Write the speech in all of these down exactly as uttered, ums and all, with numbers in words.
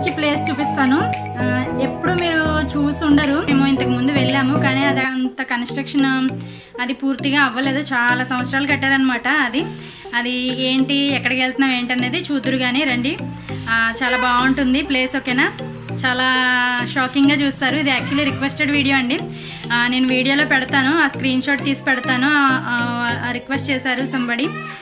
మంచి ప్లేస్ చూపిస్తాను. ఎప్పుడు మీరు చూసి ఉండరు, మేము ఇంతకు ముందు వెళ్ళాము కానీ అది అంత కన్స్ట్రక్షన్ అది పూర్తిగా అవ్వలేదు, చాలా సంవత్సరాలు కట్టారనమాట. అది అది ఏంటి ఎక్కడికి వెళ్తున్నాం ఏంటనేది చూదురు కానీ రండి. చాలా బాగుంటుంది ప్లేస్, ఓకేనా? చాలా షాకింగ్గా చూస్తారు. ఇది యాక్చువల్లీ రిక్వెస్టెడ్ వీడియో అండి, నేను వీడియోలో పెడతాను, ఆ స్క్రీన్ షాట్ తీసి పెడతాను. రిక్వెస్ట్ చేశారు సంబడి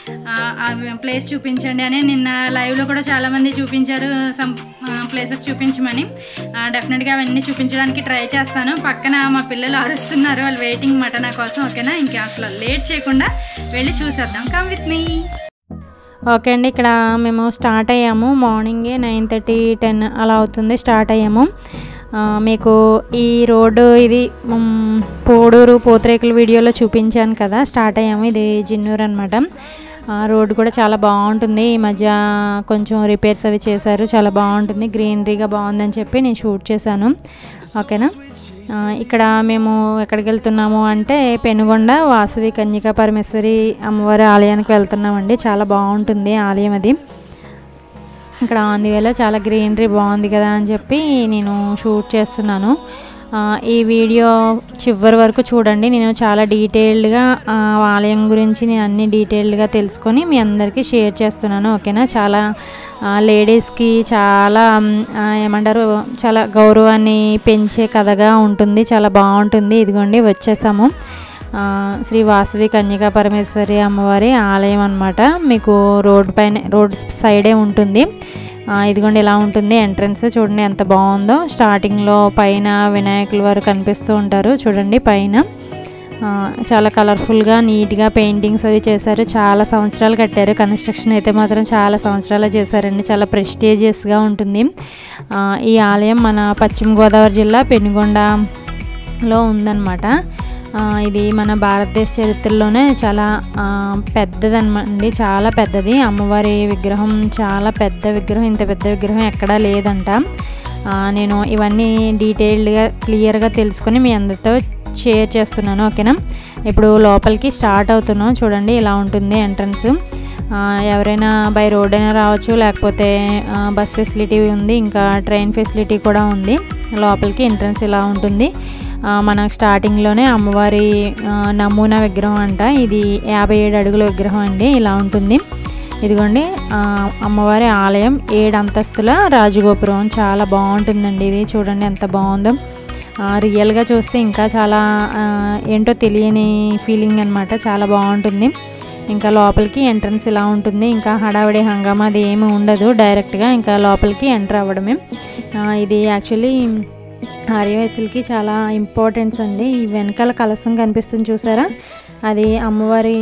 ఆ ప్లేస్ చూపించండి అని. నిన్న లైవ్లో కూడా చాలామంది చూపించారు సమ్ ప్లేసెస్ చూపించమని. డెఫినెట్గా అవన్నీ చూపించడానికి ట్రై చేస్తాను. పక్కన మా పిల్లలు అరుస్తున్నారు, వాళ్ళు వెయిటింగ్ మాట నా కోసం, ఓకేనా? ఇంకా అసలు లేట్ చేయకుండా వెళ్ళి చూసేద్దాం. Come with me. ఓకే అండి, ఇక్కడ మేము స్టార్ట్ అయ్యాము. మార్నింగే నైన్ థర్టీ టెన్ అలా అవుతుంది స్టార్ట్ అయ్యాము. మీకు ఈ రోడ్డు ఇది పోడూరు పూతరేకుల వీడియోలో చూపించాను కదా, స్టార్ట్ అయ్యాము. ఇది జిన్నూరు అనమాట. రోడ్డు కూడా చాలా బాగుంటుంది. ఈ మధ్య కొంచెం రిపేర్స్ అవి చేశారు, చాలా బాగుంటుంది, గ్రీనరీగా బాగుందని చెప్పి నేను షూట్ చేశాను, ఓకేనా? ఇక్కడ మేము ఎక్కడికి వెళ్తున్నాము అంటే పెనుగొండ వాసవి కన్యకా పరమేశ్వరి అమ్మవారి ఆలయానికి వెళ్తున్నామండి. చాలా బాగుంటుంది ఆలయం అది. ఇక్కడ అందువల్ల చాలా గ్రీనరీ బాగుంది కదా అని చెప్పి నేను షూట్ చేస్తున్నాను. ఈ వీడియో చివరి వరకు చూడండి. నేను చాలా డీటెయిల్డ్గా ఆలయం గురించి నేను అన్ని డీటెయిల్డ్గా తెలుసుకొని మీ అందరికీ షేర్ చేస్తున్నాను, ఓకేనా? చాలా లేడీస్కి చాలా ఏమంటారు, చాలా గౌరవాన్ని పెంచే కథగా ఉంటుంది, చాలా బాగుంటుంది. ఇదిగోండి వచ్చేసాము. శ్రీ వాసవి కన్యకా పరమేశ్వరి అమ్మవారి ఆలయం అన్నమాట. మీకు రోడ్ పైన రోడ్ సైడే ఉంటుంది. ఇదిగోండి ఇలా ఉంటుంది ఎంట్రన్స్, చూడండి ఎంత బాగుందో. స్టార్టింగ్లో పైన వినాయకుల వారు కనిపిస్తూ ఉంటారు, చూడండి పైన చాలా కలర్ఫుల్గా నీట్గా పెయింటింగ్స్ అవి చేశారు. చాలా సంవత్సరాలు కట్టారు, కన్స్ట్రక్షన్ అయితే మాత్రం చాలా సంవత్సరాలు చేశారండి. చాలా ప్రెస్టీజియస్గా ఉంటుంది. ఈ ఆలయం మన పశ్చిమ గోదావరి జిల్లా పెనుగొండలో ఉందన్నమాట. ఇది మన భారతదేశ చరిత్రలోనే చాలా పెద్దదన్నమాట, చాలా పెద్దది. అమ్మవారి విగ్రహం చాలా పెద్ద విగ్రహం, ఇంత పెద్ద విగ్రహం ఎక్కడా లేదంట. నేను ఇవన్నీ డీటెయిల్డ్గా క్లియర్గా తెలుసుకొని మీ అందరితో షేర్ చేస్తున్నాను, ఓకేనా? ఇప్పుడు లోపలికి స్టార్ట్ అవుతున్నాం. చూడండి ఇలా ఉంటుంది ఎంట్రన్స్. ఎవరైనా బై రోడ్ అయినా రావచ్చు, లేకపోతే బస్ ఫెసిలిటీ ఉంది, ఇంకా ట్రైన్ ఫెసిలిటీ కూడా ఉంది. లోపలికి ఎంట్రన్స్ ఇలా ఉంటుంది. మనకు స్టార్టింగ్లోనే అమ్మవారి నమూనా విగ్రహం అంట. ఇది యాభై ఏడు అడుగుల విగ్రహం అండి, ఇలా ఉంటుంది. ఇదిగోండి అమ్మవారి ఆలయం, ఏడు అంతస్తుల రాజగోపురం, చాలా బాగుంటుందండి. ఇది చూడండి ఎంత బాగుందో. రియల్గా చూస్తే ఇంకా చాలా ఏంటో తెలియని ఫీలింగ్ అనమాట, చాలా బాగుంటుంది. ఇంకా లోపలికి ఎంట్రన్స్ ఇలా ఉంటుంది. ఇంకా హడావిడి హంగామా అది ఏమి ఉండదు, డైరెక్ట్గా ఇంకా లోపలికి ఎంటర్ అవ్వడమే. ఇది యాక్చువల్లీ ఆర్యవైశ్యులకి చాలా ఇంపార్టెన్స్ అండి. ఈ వెనకాల కలశం కనిపిస్తుంది చూసారా, అది అమ్మవారి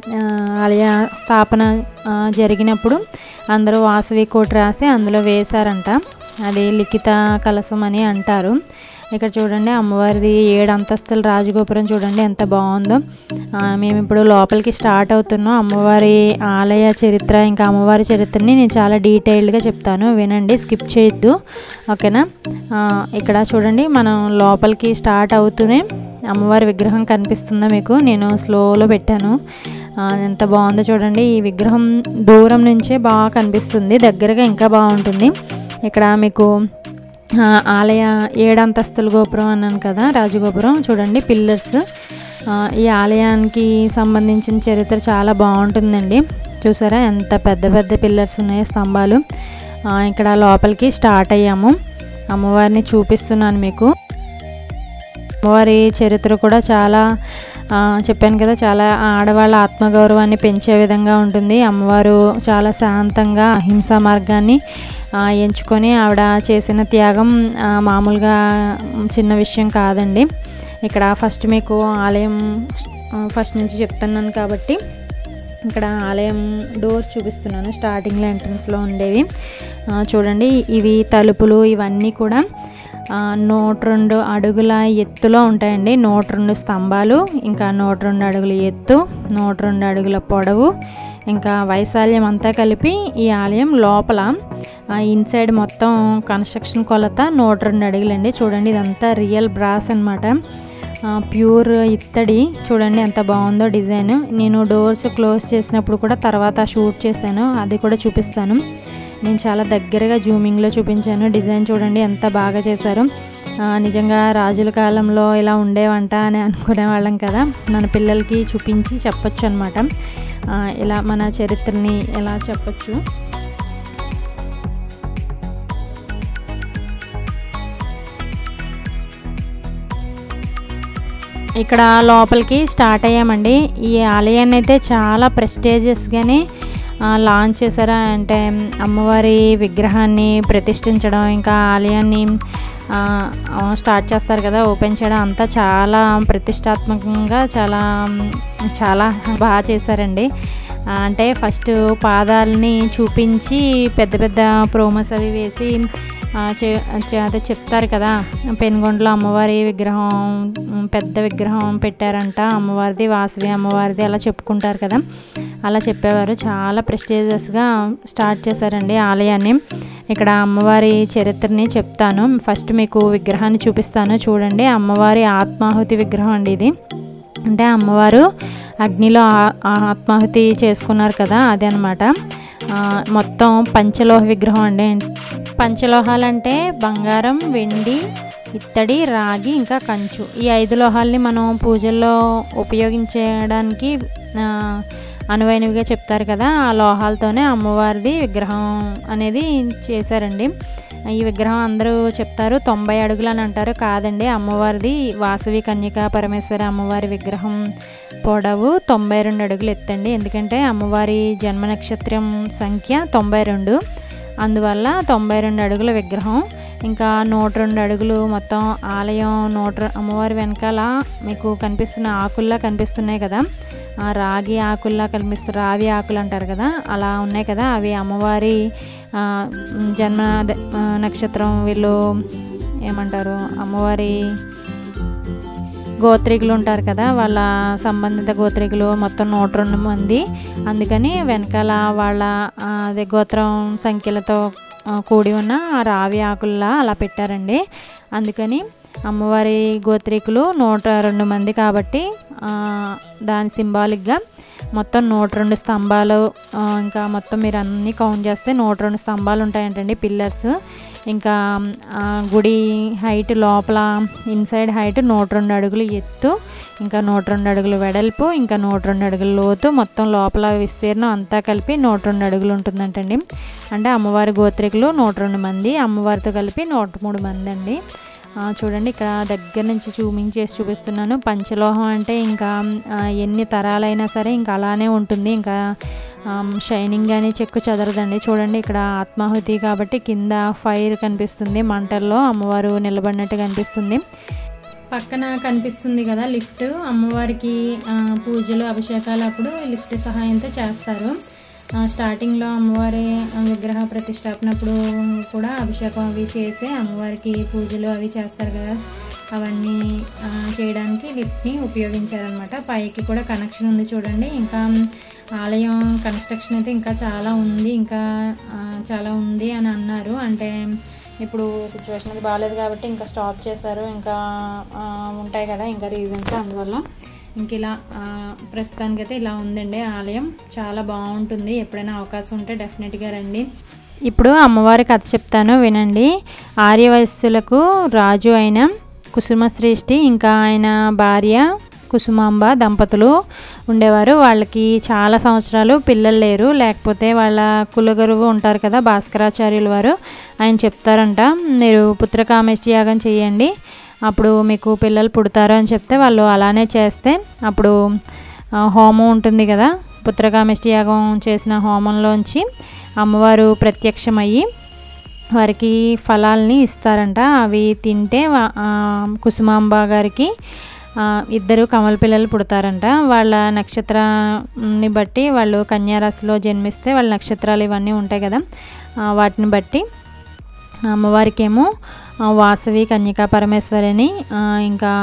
ఆలయ స్థాపన జరిగినప్పుడు అందరూ వాసవి కోట రాసి అందులో వేశారంట. అది లిఖిత కలశం అని అంటారు. ఇక్కడ చూడండి అమ్మవారిది ఏడు అంతస్తుల రాజగోపురం, చూడండి ఎంత బాగుందో. మేము ఇప్పుడు లోపలికి స్టార్ట్ అవుతున్నాం. అమ్మవారి ఆలయ చరిత్ర ఇంకా అమ్మవారి చరిత్రని నేను చాలా డీటెయిల్డ్గా చెప్తాను, వినండి, స్కిప్ చేయొద్దు, ఓకేనా? ఇక్కడ చూడండి మనం లోపలికి స్టార్ట్ అవుతూనే అమ్మవారి విగ్రహం కనిపిస్తుందా మీకు? నేను స్లోలో పెట్టాను, ఎంత బాగుందో చూడండి. ఈ విగ్రహం దూరం నుంచే బాగా కనిపిస్తుంది, దగ్గరగా ఇంకా బాగుంటుంది. ఇక్కడ మీకు ఆలయ ఏడంతస్తుల గోపురం అన్నాను కదా, రాజగోపురం, చూడండి పిల్లర్స్. ఈ ఆలయానికి సంబంధించిన చరిత్ర చాలా బాగుంటుందండి. చూసారా ఎంత పెద్ద పెద్ద పిల్లర్స్ ఉన్నాయి, స్తంభాలు. ఇక్కడ లోపలికి స్టార్ట్ అయ్యాము. అమ్మవారిని చూపిస్తున్నాను మీకు. అమ్మవారి చరిత్ర కూడా చాలా చెప్పాను కదా, చాలా ఆడవాళ్ళ ఆత్మగౌరవాన్ని పెంచే విధంగా ఉంటుంది. అమ్మవారు చాలా శాంతంగా అహింసా మార్గాన్ని ఎంచుకొని ఆవిడ చేసిన త్యాగం మామూలుగా చిన్న విషయం కాదండి. ఇక్కడ ఫస్ట్ మీకు ఆలయం ఫస్ట్ నుంచి చెప్తున్నాను కాబట్టి ఇక్కడ ఆలయం డోర్స్ చూపిస్తున్నాను. స్టార్టింగ్లో ఎంట్రన్స్లో ఉండేవి చూడండి, ఇవి తలుపులు ఇవన్నీ కూడా నూట రెండు అడుగుల ఎత్తులో ఉంటాయండి. నూట రెండు స్తంభాలు, ఇంకా నూట రెండు అడుగుల ఎత్తు, నూట రెండు అడుగుల పొడవు, ఇంకా వైశాల్యం అంతా కలిపి ఈ ఆలయం లోపల ఇన్సైడ్ మొత్తం కన్స్ట్రక్షన్ కొలత నూట రెండు అడుగులండి. చూడండి ఇదంతా రియల్ బ్రాస్ అనమాట, ప్యూర్ ఇత్తడి. చూడండి ఎంత బాగుందో డిజైన్. నేను డోర్స్ క్లోజ్ చేసినప్పుడు కూడా తర్వాత షూట్ చేశాను, అది కూడా చూపిస్తాను. నేను చాలా దగ్గరగా జూమింగ్లో చూపించాను. డిజైన్ చూడండి ఎంత బాగా చేశారు. నిజంగా రాజుల కాలంలో ఇలా ఉండేవంట అని అనుకునే వాళ్ళం కదా, మన పిల్లలకి చూపించి చెప్పొచ్చు అనమాట. ఇలా మన చరిత్రని ఎలా చెప్పొచ్చు. ఇక్కడ లోపలికి స్టార్ట్ అయ్యామండి. ఈ ఆలయాన్ని అయితే చాలా ప్రెస్టీజియస్గానే లాంచ్ చేశారు. అంటే అమ్మవారి విగ్రహాన్ని ప్రతిష్ఠించడం, ఇంకా ఆలయాన్ని స్టార్ట్ చేస్తారు కదా, ఓపెన్ చేయడం అంతా చాలా ప్రతిష్టాత్మకంగా చాలా చాలా బాగా చేశారండి. అంటే ఫస్ట్ పాదాలని చూపించి పెద్ద పెద్ద ప్రోమోస్ అవి వేసి అదే చెప్తారు కదా, పెనుగొండలో అమ్మవారి విగ్రహం పెద్ద విగ్రహం పెట్టారంట, అమ్మవారిది వాసవి అమ్మవారిది అలా చెప్పుకుంటారు కదా, అలా చెప్పేవారు. చాలా ప్రెస్టీజియస్గా స్టార్ట్ చేశారండి ఆలయాన్ని. ఇక్కడ అమ్మవారి చరిత్రని చెప్తాను. ఫస్ట్ మీకు విగ్రహాన్ని చూపిస్తాను చూడండి. అమ్మవారి ఆత్మాహుతి విగ్రహం అండి ఇది. అంటే అమ్మవారు అగ్నిలో ఆత్మాహుతి చేసుకున్నారు కదా, అదే అనమాట. మొత్తం పంచలోహ విగ్రహం అండి. పంచలోహాలు అంటే బంగారం, వెండి, ఇత్తడి, రాగి, ఇంకా కంచు. ఈ ఐదు లోహాలని మనం పూజల్లో ఉపయోగించడానికి అనువైనవిగా చెప్తారు కదా, ఆ లోహాలతోనే అమ్మవారిది విగ్రహం అనేది చేశారండి. ఈ విగ్రహం అందరూ చెప్తారు తొంభై అడుగులు అని అంటారు, కాదండి, అమ్మవారిది వాసవి కన్యకా పరమేశ్వరి అమ్మవారి విగ్రహం పొడవు తొంభై రెండు అడుగులు ఎత్తండి. ఎందుకంటే అమ్మవారి జన్మ నక్షత్రం సంఖ్య తొంభై రెండు, అందువల్ల తొంభై రెండు అడుగుల విగ్రహం. ఇంకా నూట రెండు అడుగులు మొత్తం ఆలయం. నూట అమ్మవారి వెనకాల మీకు కనిపిస్తున్న ఆకుల్లా కనిపిస్తున్నాయి కదా, రాగి ఆకుల్లా కనిపిస్తు రావి ఆకులు అంటారు కదా, అలా ఉన్నాయి కదా, అవి అమ్మవారి జన్మ నక్షత్రం. వీళ్ళు ఏమంటారు, అమ్మవారి గోత్రికులు ఉంటారు కదా, వాళ్ళ సంబంధిత గోత్రికులు మొత్తం నూట రెండు మంది. అందుకని వెనకాల వాళ్ళ అదే గోత్రం సంఖ్యలతో కూడి ఉన్న రావి ఆకుల్లా అలా పెట్టారండి. అందుకని అమ్మవారి గోత్రికులు నూట రెండు మంది కాబట్టి దాని సింబాలిక్గా మొత్తం నూట రెండు స్తంభాలు. ఇంకా మొత్తం మీరు అన్నీ కౌంట్ చేస్తే నూట రెండు స్తంభాలు ఉంటాయంటండి, పిల్లర్స్. ఇంకా గుడి హైట్ లోపల ఇన్సైడ్ హైట్ నూట రెండు అడుగులు ఎత్తు, ఇంకా నూట రెండు అడుగులు వెడల్పు, ఇంకా నూట రెండు అడుగులు లోతు, మొత్తం లోపల విస్తీర్ణం అంతా కలిపి నూట రెండు అడుగులు ఉంటుందంటండి. అంటే అమ్మవారి గోత్రికులు నూట రెండు మంది, అమ్మవారితో కలిపి నూట మూడు మంది అండి. చూడండి ఇక్కడ దగ్గర నుంచి జూమింగ్ చేసి చూపిస్తున్నాను. పంచలోహం అంటే ఇంకా ఎన్ని తరాలైనా సరే ఇంకా అలానే ఉంటుంది, ఇంకా షైనింగ్ కానీ చెక్కు చెదరదండి. చూడండి ఇక్కడ ఆత్మాహుతి కాబట్టి కింద ఫైర్ కనిపిస్తుంది, మంటల్లో అమ్మవారు నిలబడినట్టు కనిపిస్తుంది. పక్కన కనిపిస్తుంది కదా లిఫ్ట్, అమ్మవారికి పూజలు అభిషేకాలు అప్పుడు లిఫ్ట్ సహాయంతో చేస్తారు. స్టార్టింగ్లో అమ్మవారి విగ్రహ ప్రతిష్టాపనప్పుడు కూడా అభిషేకం అవి చేసి అమ్మవారికి పూజలు అవి చేస్తారు కదా, అవన్నీ చేయడానికి లిఫ్ట్ని ఉపయోగించారనమాట. పైకి కూడా కనెక్షన్ ఉంది చూడండి. ఇంకా ఆలయం కన్స్ట్రక్షన్ అయితే ఇంకా చాలా ఉంది, ఇంకా చాలా ఉంది అని అన్నారు. అంటే ఇప్పుడు సిచ్యువేషన్ అది బాగాలేదు కాబట్టి ఇంకా స్టాప్ చేశారు, ఇంకా ఉంటాయి కదా ఇంకా రీజన్స్, అందువల్ల ఇంక ఇలా ప్రస్తుతానికైతే ఇలా ఉందండి ఆలయం. చాలా బాగుంటుంది, ఎప్పుడైనా అవకాశం ఉంటే డెఫినెట్గా రండి. ఇప్పుడు అమ్మవారి కథ చెప్తాను వినండి. ఆర్యవయస్సులకు రాజు అయిన కుసుమశ్రేష్ఠి ఇంకా ఆయన భార్య కుసుమాంబ దంపతులు ఉండేవారు. వాళ్ళకి చాలా సంవత్సరాలు పిల్లలు లేరు. లేకపోతే వాళ్ళ కులగురువు ఉంటారు కదా భాస్కరాచార్యుల వారు, ఆయన చెప్తారంట, మీరు పుత్రకామేష్టి యాగం చేయండి, అప్పుడు మీకు పిల్లలు పుడతారు అని చెప్తే వాళ్ళు అలానే చేస్తే అప్పుడు హోమం ఉంటుంది కదా, పుత్రకామేష్టి యాగం చేసిన హోమంలోంచి అమ్మవారు ప్రత్యక్షమయ్యి వారికి ఫలాల్ని ఇస్తారంట. అవి తింటే కుసుమాంబ గారికి ఇద్దరు కమల పిల్లలు పుడతారంట. వాళ్ళ నక్షత్రాన్ని బట్టి వాళ్ళు కన్యారాశిలో జన్మిస్తే వాళ్ళ నక్షత్రాలు ఇవన్నీ ఉంటాయి కదా, వాటిని బట్టి అమ్మవారికి ఏమో వాసవి కన్యకా పరమేశ్వరి అని, ఇంకా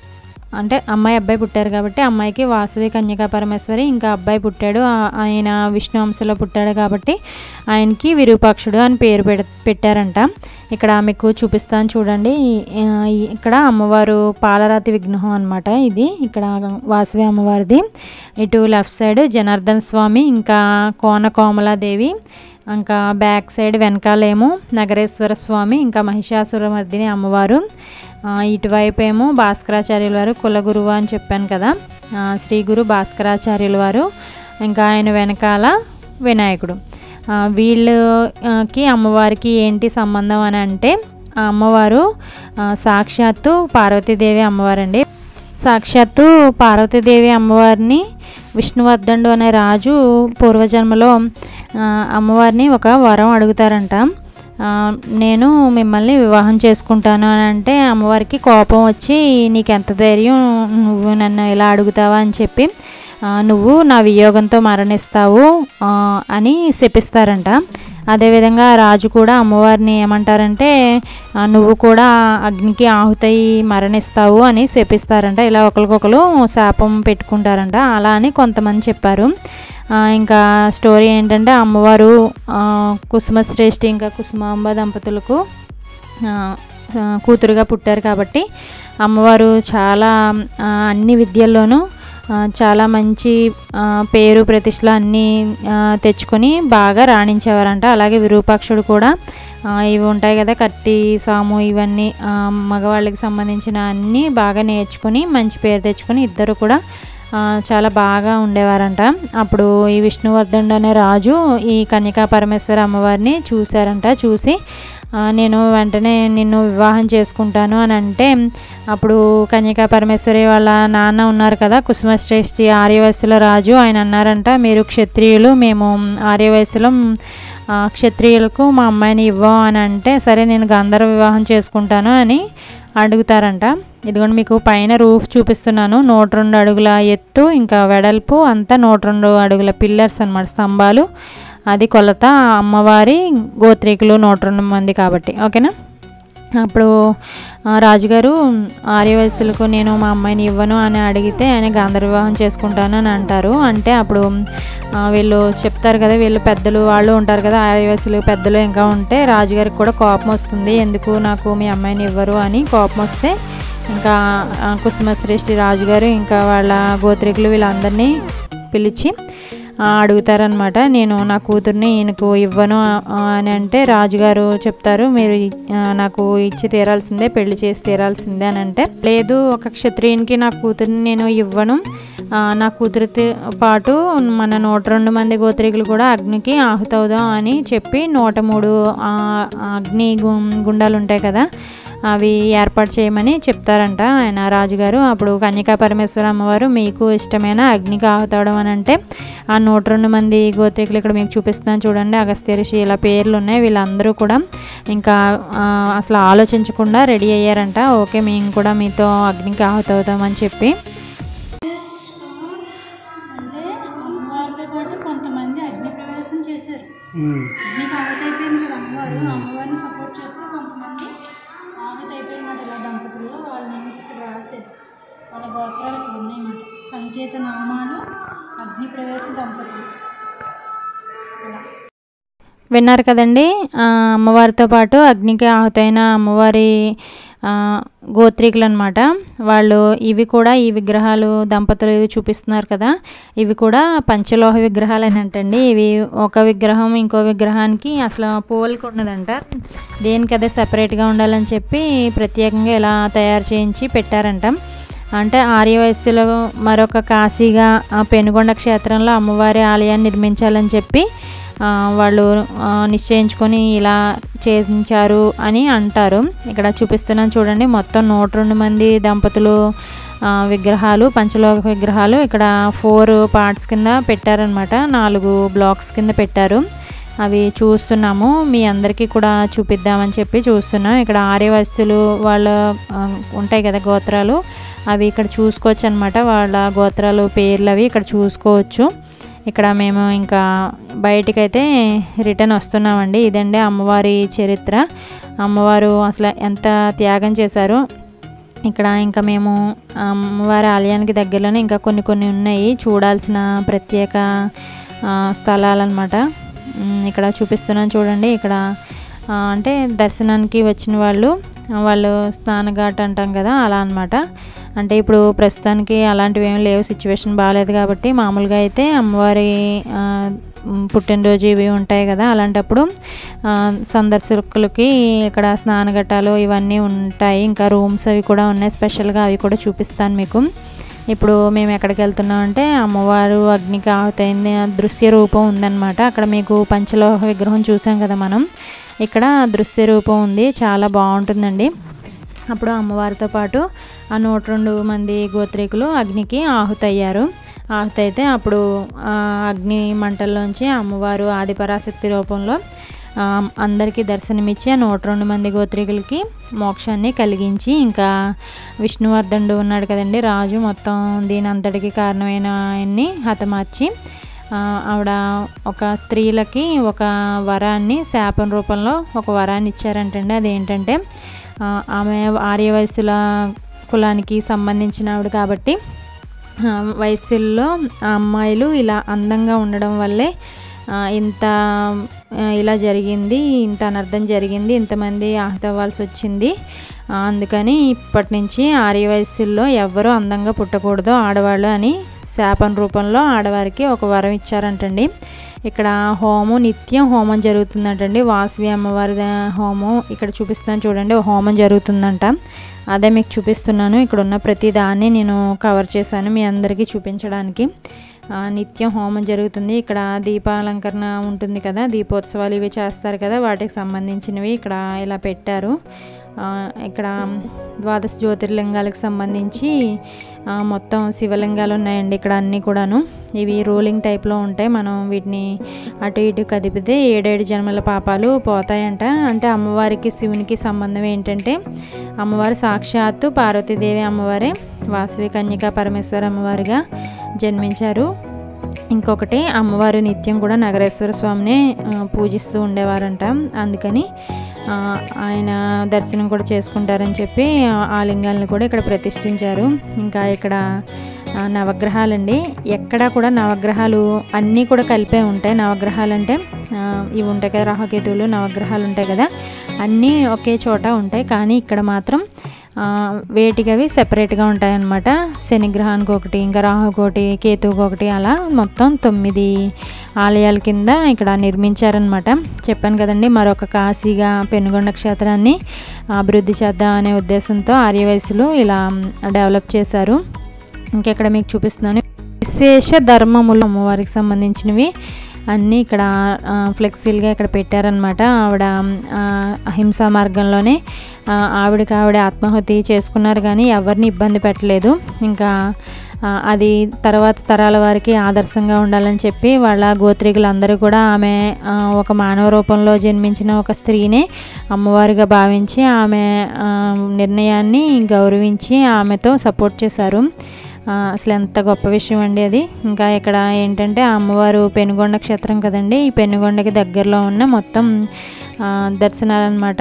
అంటే అమ్మాయి అబ్బాయి పుట్టారు కాబట్టి అమ్మాయికి వాసవి కన్యకా పరమేశ్వరి, ఇంకా అబ్బాయి పుట్టాడు ఆయన విష్ణు వంశంలో పుట్టాడు కాబట్టి ఆయనకి విరూపాక్షుడు అని పేరు పెట్టారంట. ఇక్కడ మీకు చూపిస్తాను చూడండి. ఇక్కడ అమ్మవారు పాలరాతి విగ్రహం అనమాట ఇది. ఇక్కడ వాసవి అమ్మవారిది. ఇటు లెఫ్ట్ సైడ్ జనార్దన్ స్వామి, ఇంకా కోన కోమలాదేవి, ఇంకా బ్యాక్ సైడ్ వెనకాలేమో నగరేశ్వర స్వామి, ఇంకా మహిషాసురమర్దిని అమ్మవారు, ఇటువైపు ఏమో భాస్కరాచార్యుల వారు కులగురువు అని చెప్పాను కదా, శ్రీ గురు భాస్కరాచార్యుల వారు, ఇంకా ఆయన వెనకాల వినాయకుడు. వీళ్ళకి అమ్మవారికి ఏంటి సంబంధం అని అంటే, ఆ అమ్మవారు సాక్షాత్తు పార్వతీదేవి అమ్మవారండి. సాక్షాత్తు పార్వతీదేవి అమ్మవారిని విష్ణువర్ధనుడు అనే రాజు పూర్వజన్మలో అమ్మవారిని ఒక వరం అడుగుతారంట. నేను మిమ్మల్ని వివాహం చేసుకుంటాను అని అంటే అమ్మవారికి కోపం వచ్చి, నీకు ఎంత ధైర్యం, నువ్వు నన్ను ఇలా అడుగుతావా అని చెప్పి, నువ్వు నా వియోగంతో మరణిస్తావు అని శపిస్తారంట. అదేవిధంగా రాజు కూడా అమ్మవారిని ఏమంటారంటే, నువ్వు కూడా అగ్నికి ఆహుతై మరణిస్తావు అని శపిస్తారంట. ఇలా ఒకరికొకరు శాపం పెట్టుకుంటారంట. అలా అని కొంతమంది చెప్పారు. ఇంకా స్టోరీ ఏంటంటే, అమ్మవారు కుసుమశ్రేష్ఠి ఇంకా కుసుమాంబ దంపతులకు కూతురుగా పుట్టారు కాబట్టి అమ్మవారు చాలా అన్ని విద్యల్లోనూ చాలా మంచి పేరు ప్రతిష్టలు అన్నీ తెచ్చుకొని బాగా రాణించేవారంట. అలాగే విరూపాక్షుడు కూడా ఇవి ఉంటాయి కదా, కత్తి సాము, ఇవన్నీ మగవాళ్ళకి సంబంధించిన అన్నీ బాగా నేర్చుకొని మంచి పేరు తెచ్చుకొని ఇద్దరు కూడా చాలా బాగా ఉండేవారంట. అప్పుడు ఈ విష్ణువర్ధనుడు అనే రాజు ఈ కన్యకా పరమేశ్వర అమ్మవారిని చూశారంట. చూసి నేను వెంటనే నిన్ను వివాహం చేసుకుంటాను అని అంటే, అప్పుడు కన్యకా పరమేశ్వరి వాళ్ళ నాన్న ఉన్నారు కదా, కుసుమశ్రేష్ఠి ఆర్యవయస్సుల రాజు, ఆయన అన్నారంట, మీరు క్షత్రియులు, మేము ఆర్యవయస్సులం, క్షత్రియులకు మా అమ్మాయిని ఇవ్వం అని అంటే, సరే నేను గంధర్వ వివాహం చేసుకుంటాను అని అడుగుతారంట. ఇదిగోండి మీకు పైన రూఫ్ చూపిస్తున్నాను. నూట రెండు అడుగుల ఎత్తు ఇంకా వెడల్పు అంతా నూట రెండు అడుగుల పిల్లర్స్ అన్నమాట, స్తంభాలు. అది కొలత. అమ్మవారి గోత్రీకులు నూట రెండు మంది కాబట్టి ఓకేనా. అప్పుడు రాజుగారు ఆర్యవయస్సులకు నేను మా అమ్మాయిని ఇవ్వను అని అడిగితే ఆయన గంధర్వ వివాహం చేసుకుంటాను అని అంటారు. అంటే అప్పుడు వీళ్ళు చెప్తారు కదా, వీళ్ళు పెద్దలు వాళ్ళు ఉంటారు కదా, ఆర్యవయస్సులు పెద్దలు ఇంకా ఉంటే రాజుగారికి కూడా కోపం వస్తుంది, ఎందుకు నాకు మీ అమ్మాయిని ఇవ్వరు అని కోపం వస్తే ఇంకా కుసుమశ్రేష్ఠి రాజుగారు ఇంకా వాళ్ళ గోత్రీకులు వీళ్ళందరినీ పిలిచి అడుగుతారనమాట, నేను నా కూతుర్ని ఈయనకు ఇవ్వను అని అంటే రాజుగారు చెప్తారు, మీరు నాకు ఇచ్చి తీరాల్సిందే, పెళ్లి చేసి తీరాల్సిందే అని అంటే, లేదు ఒక క్షత్రియునికి నా కూతుర్ని నేను ఇవ్వను, నా కూతురితో పాటు మన నూట రెండు మంది గోత్రీకులు కూడా అగ్నికి ఆహుతవుదాం అని చెప్పి నూట మూడు అగ్ని గుండాలు ఉంటాయి కదా, అవి ఏర్పాటు చేయమని చెప్తారంట ఆయన రాజుగారు. అప్పుడు కన్యకా పరమేశ్వర అమ్మవారు మీకు ఇష్టమైన అగ్నికి ఆహుతవడం అని అంటే, ఆ నూట రెండు మంది గోత్రీకులు ఇక్కడ మీకు చూపిస్తున్నాను చూడండి, అగస్త్య ఋషి ఇలా పేర్లు ఉన్నాయి, వీళ్ళందరూ కూడా ఇంకా అసలు ఆలోచించకుండా రెడీ అయ్యారంట. ఓకే మేము కూడా మీతో అగ్నికి ఆహుతవుతామని చెప్పి. అంటే అమ్మవారితో పాటు కొంతమంది అగ్ని ప్రవేశం చేశారు. అగ్నికి ఆహుతి అయిపోయింది కదా అమ్మవారు, అమ్మవారిని సపోర్ట్ చేస్తూ కొంతమంది ఆహుతి అయిపోయినమాట. ఇలా దంపతులు వాళ్ళ నేమ్స్ ఇక్కడ రాశారు, వాళ్ళ గోత్రాలు ఇక్కడ ఉన్నాయన్నమాట. సంకేత నామాలు అగ్ని ప్రవేశ దంపతులు. విన్నారు కదండి, అమ్మవారితో పాటు అగ్నికి ఆహుతైన అమ్మవారి గోత్రీకులు అనమాట వాళ్ళు. ఇవి కూడా ఈ విగ్రహాలు దంపతులు ఇవి చూపిస్తున్నారు కదా, ఇవి కూడా పంచలోహ విగ్రహాలు అని అంటండి. ఇవి ఒక విగ్రహం ఇంకో విగ్రహానికి అసలు పోలిక ఉన్నదంట, దేనికదే సపరేట్గా ఉండాలని చెప్పి ప్రత్యేకంగా ఇలా తయారు చేయించి పెట్టారంట. అంటే ఆర్యవయస్సులో మరొక కాశీగా పెనుగొండ క్షేత్రంలో అమ్మవారి ఆలయాన్ని నిర్మించాలని చెప్పి వాళ్ళు నిశ్చయించుకొని ఇలా చేయించారు అని అంటారు. ఇక్కడ చూపిస్తున్నాను చూడండి, మొత్తం నూట రెండు మంది దంపతులు విగ్రహాలు, పంచలోక విగ్రహాలు ఇక్కడ ఫోర్ పార్ట్స్ కింద పెట్టారనమాట, నాలుగు బ్లాక్స్ కింద పెట్టారు. అవి చూస్తున్నాము, మీ అందరికీ కూడా చూపిద్దామని చెప్పి చూస్తున్నాం. ఇక్కడ ఆర్యవస్తులు వాళ్ళ ఉంటాయి కదా గోత్రాలు, అవి ఇక్కడ చూసుకోవచ్చు అనమాట, వాళ్ళ గోత్రాలు పేర్లు అవి ఇక్కడ చూసుకోవచ్చు. ఇక్కడ మేము ఇంకా బయటికైతే రిటర్న్ వస్తున్నామండి. ఇదండి అమ్మవారి చరిత్ర, అమ్మవారు అసలు ఎంత త్యాగం చేశారు. ఇక్కడ ఇంకా మేము అమ్మవారి ఆలయానికి దగ్గరలోనే ఇంకా కొన్ని కొన్ని ఉన్నాయి చూడాల్సిన ప్రత్యేక స్థలాలన్నమాట. ఇక్కడ చూపిస్తున్నాను చూడండి, ఇక్కడ అంటే దర్శనానికి వచ్చిన వాళ్ళు వాళ్ళు స్నానఘాట్ అంటాం కదా అలా అన్నమాట. అంటే ఇప్పుడు ప్రస్తుతానికి అలాంటివి ఏమి లేవు, సిచ్యువేషన్ బాగాలేదు కాబట్టి. మామూలుగా అయితే అమ్మవారి పుట్టినరోజు ఇవి ఉంటాయి కదా, అలాంటప్పుడు సందర్శకులకి ఇక్కడ స్నానఘట్టాలు ఇవన్నీ ఉంటాయి. ఇంకా రూమ్స్ అవి కూడా ఉన్నాయి స్పెషల్గా, అవి కూడా చూపిస్తాను మీకు. ఇప్పుడు మేము ఎక్కడికి వెళ్తున్నాం అంటే అమ్మవారు అగ్నికి ఆహుతైంది దృశ్య రూపం ఉందన్నమాట. అక్కడ మీకు పంచలోహ విగ్రహం చూసాం కదా మనం, ఇక్కడ దృశ్య రూపం ఉంది, చాలా బాగుంటుందండి. అప్పుడు అమ్మవారితో పాటు ఆ నూట రెండు మంది గోత్రీకులు అగ్నికి ఆహుతయ్యారు. ఆహుతైతే అప్పుడు అగ్ని మంటల్లోంచి అమ్మవారు ఆదిపరాశక్తి రూపంలో అందరికీ దర్శనమిచ్చి ఆ నూట రెండు మంది గోత్రీకులకి మోక్షాన్ని కలిగించి, ఇంకా విష్ణువర్ధనుడు ఉన్నాడు కదండి రాజు, మొత్తం దీని అంతటికి కారణమైన ఆయన్ని హతమార్చి ఆవిడ ఒక స్త్రీలకి ఒక వరాన్ని శాపం రూపంలో ఒక వరాన్ని ఇచ్చారంటండి. అదేంటంటే ఆమె ఆర్యవైశ్యుల కులానికి సంబంధించిన ఆవిడ కాబట్టి వయస్సుల్లో అమ్మాయిలు ఇలా అందంగా ఉండడం వల్లే ఇంత ఇలా జరిగింది, ఇంత అనర్థం జరిగింది, ఇంతమంది ఆహుతవ్వాల్సి వచ్చింది. అందుకని ఇప్పటి నుంచి ఆర్యవయస్సుల్లో ఎవ్వరూ అందంగా పుట్టకూడదు ఆడవాళ్ళు అని శాపం రూపంలో ఆడవారికి ఒక వరం ఇచ్చారంటండి. ఇక్కడ హోమం నిత్యం హోమం జరుగుతుందంటండి. వాసవి అమ్మవారి హోమం ఇక్కడ చూపిస్తున్నాను చూడండి, హోమం జరుగుతుందంట. అదే మీకు చూపిస్తున్నాను. ఇక్కడ ఉన్న ప్రతి దాన్ని నేను కవర్ చేశాను మీ అందరికీ చూపించడానికి. నిత్యం హోమం జరుగుతుంది. ఇక్కడ దీపాలంకరణ ఉంటుంది కదా, దీపోత్సవాలు ఇవి చేస్తారు కదా, వాటికి సంబంధించినవి ఇక్కడ ఇలా పెట్టారు. ఇక్కడ ద్వాదశ జ్యోతిర్లింగాలకు సంబంధించి మొత్తం శివలింగాలు ఉన్నాయండి ఇక్కడ అన్నీ కూడాను. ఇవి రోలింగ్ టైప్లో ఉంటాయి, మనం వీటిని అటు ఇటు కదిపితే ఏడేడు జన్మల పాపాలు పోతాయంట. అంటే అమ్మవారికి శివునికి సంబంధం ఏంటంటే అమ్మవారు సాక్షాత్తు పార్వతీదేవి అమ్మవారే వాసవి కన్యకా పరమేశ్వర అమ్మవారిగా జన్మించారు. ఇంకొకటి అమ్మవారు నిత్యం కూడా నగరేశ్వర స్వామిని పూజిస్తూ ఉండేవారంట. అందుకని ఆయన దర్శనం కూడా చేసుకుంటారని చెప్పి ఆ లింగాలను కూడా ఇక్కడ ప్రతిష్ఠించారు. ఇంకా ఇక్కడ నవగ్రహాలండి, ఎక్కడా కూడా నవగ్రహాలు అన్నీ కూడా కలిపే ఉంటాయి. నవగ్రహాలు అంటే ఇవి ఉంటాయి కదా, రాహుకేతువులు నవగ్రహాలు ఉంటాయి కదా, అన్నీ ఒకే చోట ఉంటాయి. కానీ ఇక్కడ మాత్రం వేటికవి సెపరేట్గా ఉంటాయన్నమాట. శనిగ్రహానికి ఒకటి, ఇంకా రాహుకి ఒకటి, కేతువుకి ఒకటి, అలా మొత్తం తొమ్మిది ఆలయాల కింద ఇక్కడ నిర్మించారనమాట. చెప్పాను కదండి, మరొక కాశీగా పెనుగొండ క్షేత్రాన్ని అభివృద్ధి చేద్దాం అనే ఉద్దేశంతో ఆర్యవైశ్యులు ఇలా డెవలప్ చేశారు. ఇంకెక్కడ మీకు చూపిస్తున్నాను విశేష ధర్మములు అమ్మవారికి సంబంధించినవి అన్నీ ఇక్కడ ఫ్లెక్సీలుగా ఇక్కడ పెట్టారనమాట. ఆవిడ అహింసా మార్గంలోనే ఆవిడకి ఆవిడ ఆత్మాహుతి చేసుకున్నారు, కానీ ఎవరిని ఇబ్బంది పెట్టలేదు. ఇంకా అది తర్వాత తరాల వారికి ఆదర్శంగా ఉండాలని చెప్పి వాళ్ళ గోత్రీకులందరూ కూడా ఆమె ఒక మానవ రూపంలో జన్మించిన ఒక స్త్రీనే అమ్మవారిగా భావించి ఆమె నిర్ణయాన్ని గౌరవించి ఆమెతో సపోర్ట్ చేశారు. అసలు ఎంత గొప్ప విషయం అండి అది. ఇంకా ఇక్కడ ఏంటంటే అమ్మవారు పెనుగొండ క్షేత్రం కదండి, ఈ పెనుగొండకి దగ్గరలో ఉన్న మొత్తం దర్శనాలు అన్నమాట,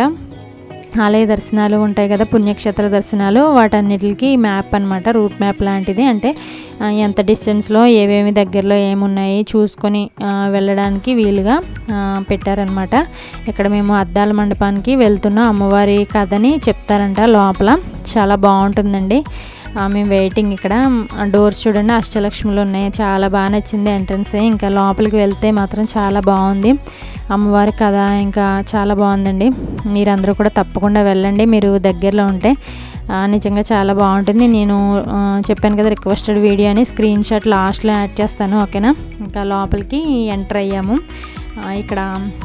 ఆలయ దర్శనాలు ఉంటాయి కదా, పుణ్యక్షేత్ర దర్శనాలు, వాటన్నిటికి మ్యాప్ అనమాట, రూట్ మ్యాప్ లాంటిది. అంటే ఎంత డిస్టెన్స్లో ఏవేమి దగ్గరలో ఏమున్నాయి చూసుకొని వెళ్ళడానికి వీలుగా పెట్టారనమాట. ఇక్కడ మేము అద్దాల మండపానికి వెళ్తున్నాం, అమ్మవారి కథని చెప్తారంట లోపల, చాలా బాగుంటుందండి. మేము వెయిటింగ్. ఇక్కడ డోర్స్ చూడండి, అష్టలక్ష్ములు ఉన్నాయి, చాలా బాగా నచ్చింది ఎంట్రన్స్. ఇంకా లోపలికి వెళ్తే మాత్రం చాలా బాగుంది అమ్మవారి కథ, ఇంకా చాలా బాగుందండి. మీరందరూ కూడా తప్పకుండా వెళ్ళండి మీరు దగ్గరలో ఉంటే, నిజంగా చాలా బాగుంటుంది. నేను చెప్పాను కదా రిక్వెస్టెడ్ వీడియో అని, స్క్రీన్ షాట్ లాస్ట్లో యాడ్ చేస్తాను, ఓకేనా. ఇంకా లోపలికి ఎంటర్ అయ్యాము. ఇక్కడ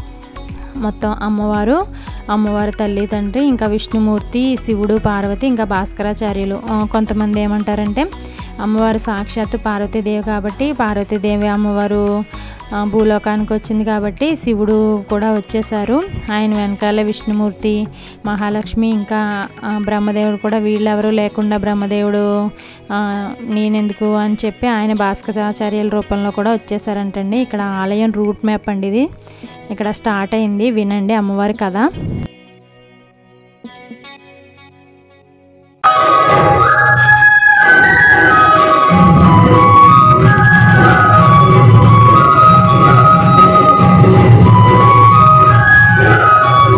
మొత్తం అమ్మవారు, అమ్మవారి తల్లి తండ్రి, ఇంకా విష్ణుమూర్తి, శివుడు, పార్వతి, ఇంకా భాస్కరాచార్యులు. కొంతమంది ఏమంటారంటే అమ్మవారు సాక్షాత్తు పార్వతీదేవి కాబట్టి పార్వతీదేవి అమ్మవారు భూలోకానికి వచ్చింది కాబట్టి శివుడు కూడా వచ్చేసారు, ఆయన వెనకాల విష్ణుమూర్తి, మహాలక్ష్మి, ఇంకా బ్రహ్మదేవుడు కూడా, వీళ్ళెవరూ లేకుండా బ్రహ్మదేవుడు నేనెందుకు అని చెప్పి ఆయన భాస్కరాచార్యుల రూపంలో కూడా వచ్చేసారంటండి. ఇక్కడ ఆలయం రూట్ మ్యాప్ అండి ఇది, ఇక్కడ స్టార్ట్ అయింది, వినండి అమ్మవారి కథ.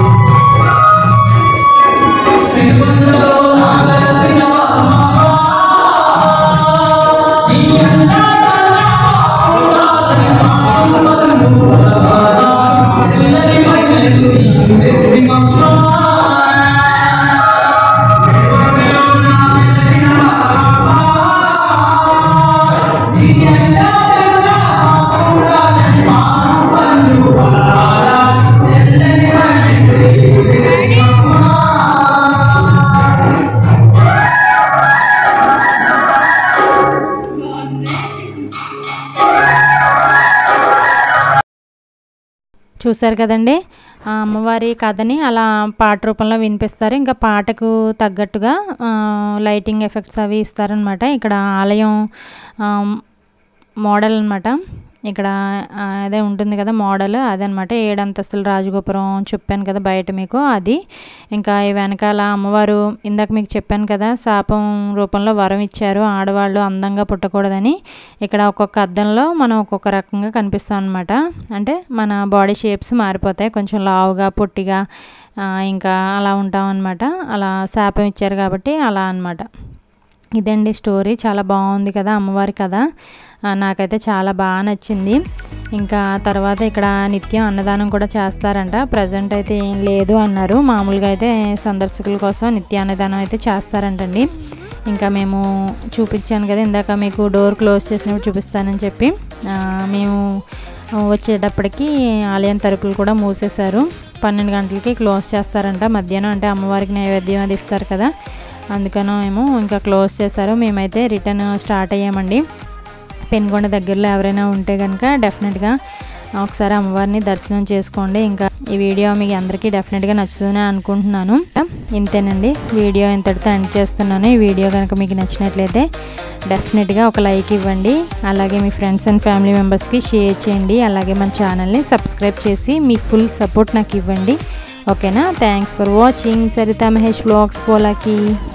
Thank you. చూసారు కదండి, ఆ అమ్మవారి కథని అలా పాట రూపంలో వినిపిస్తారు. ఇంకా పాటకు తగ్గట్టుగా లైటింగ్ ఎఫెక్ట్స్ అవి ఇస్తారనమాట. ఇక్కడ ఆలయం మోడల్ అనమాట. ఇక్కడ అదే ఉంటుంది కదా మోడల్, అదనమాట. ఏడంతస్తుల రాజగోపురం చెప్పాను కదా బయట మీకు, అది. ఇంకా ఈ వెనకాల అమ్మవారు ఇందాక మీకు చెప్పాను కదా శాపం రూపంలో వరం ఇచ్చారు ఆడవాళ్ళు అందంగా పుట్టకూడదని. ఇక్కడ ఒక్కొక్క అద్దంలో మనం ఒక్కొక్క రకంగా కనిపిస్తాం అనమాట. అంటే మన బాడీ షేప్స్ మారిపోతాయి, కొంచెం లావుగా పొట్టిగా ఇంకా అలా ఉంటాం అనమాట. అలా శాపం ఇచ్చారు కాబట్టి అలా అనమాట. ఇదండి స్టోరీ. చాలా బాగుంది కదా అమ్మవారి కథ, నాకైతే చాలా బాగా నచ్చింది. ఇంకా తర్వాత ఇక్కడ నిత్యం అన్నదానం కూడా చేస్తారంట. ప్రజెంట్ అయితే ఏం లేదు అన్నారు, మామూలుగా అయితే సందర్శకుల కోసం నిత్య అన్నదానం అయితే చేస్తారంటండి. ఇంకా మేము చూపించాను కదా ఇందాక మీకు డోర్ క్లోజ్ చేసినప్పుడు చూపిస్తానని చెప్పి, మేము వచ్చేటప్పటికి ఆలయం తలుపులు కూడా మూసేశారు. పన్నెండు గంటలకి క్లోజ్ చేస్తారంట మధ్యాహ్నం, అంటే అమ్మవారికి నైవేద్యం అది ఇస్తారు కదా, అందుకనో ఏమో ఇంకా క్లోజ్ చేశారు. మేమైతే రిటర్న్ స్టార్ట్ అయ్యామండి. పెనుగొండ దగ్గరలో ఎవరైనా ఉంటే కనుక డెఫినెట్గా ఒకసారి అమ్మవారిని దర్శనం చేసుకోండి. ఇంకా ఈ వీడియో మీకు అందరికీ డెఫినెట్గా నచ్చుతుందని అనుకుంటున్నాను. ఇంతేనండి, వీడియో ఇంతటితో ఎండ్ చేస్తున్నాను. ఈ వీడియో కనుక మీకు నచ్చినట్లయితే డెఫినెట్గా ఒక లైక్ ఇవ్వండి, అలాగే మీ ఫ్రెండ్స్ అండ్ ఫ్యామిలీ మెంబర్స్కి షేర్ చేయండి, అలాగే మన ఛానల్ని సబ్స్క్రైబ్ చేసి మీ ఫుల్ సపోర్ట్ నాకు ఇవ్వండి. ఓకేనా? Thanks for watching. Saritha Mahesh vlogs Polaki.